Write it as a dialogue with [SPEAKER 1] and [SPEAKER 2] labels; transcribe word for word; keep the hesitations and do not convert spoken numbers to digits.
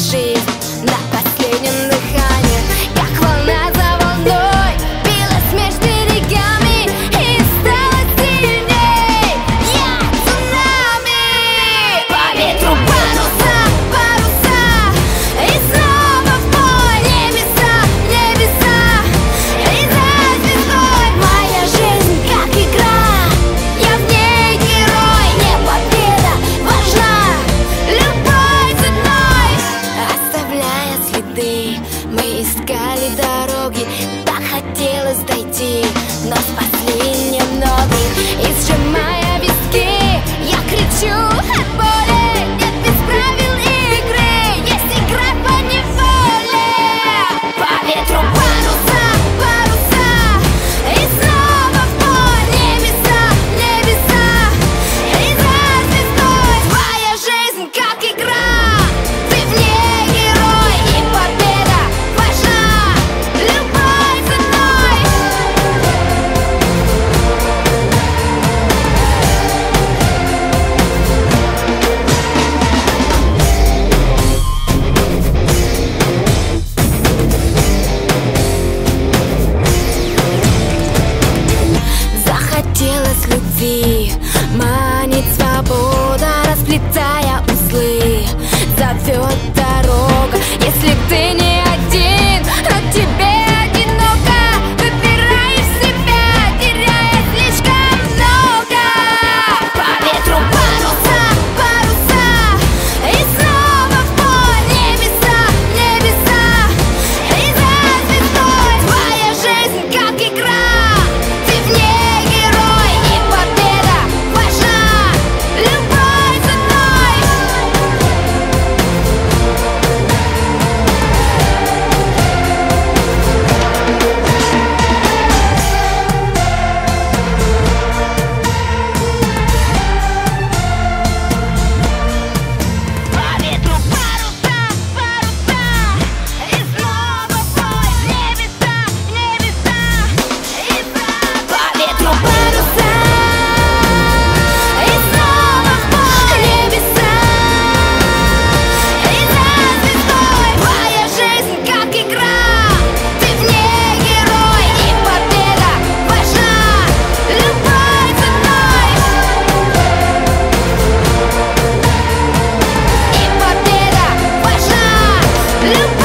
[SPEAKER 1] жизнь на последнем дыхании, как волна за волной била смерть берегами и стала сильней. Я цунами. По ветру паруса, паруса, и снова в бой. Небеса, небеса, и за звездой. Моя жизнь как игра, я в ней герой. Не победа важна любой ценой. Оставляя следы, мы искали дороги, так хотелось дойти, но спасли немного. И сжимая виски, я кричу от боли. Нет без правил игры, есть игра по неволе. По ветру паруса, паруса, и снова в бой. Небеса, небеса, и за звездой. Твоя жизнь как игра, ты в ней герой, и победа важна любой ценой. Захотелось любви, манит свобода, расплетая узлы, зовет дорога. Если ты не один, но тебе одиноко, выбираешь себя, теряя слишком много. По ветру паруса, паруса, и снова в бой. Небеса, небеса, и за звездой. Твоя жизнь как игра, ты в ней герой, и победа важна любой ценой. По ветру паруса, паруса, и снова в бой. Небеса, небеса, и за. По ветру паруса, и снова в бой. Небеса, и за звездой. Твоя жизнь как игра, ты в ней герой, и победа важна любой ценой. И победа важна любой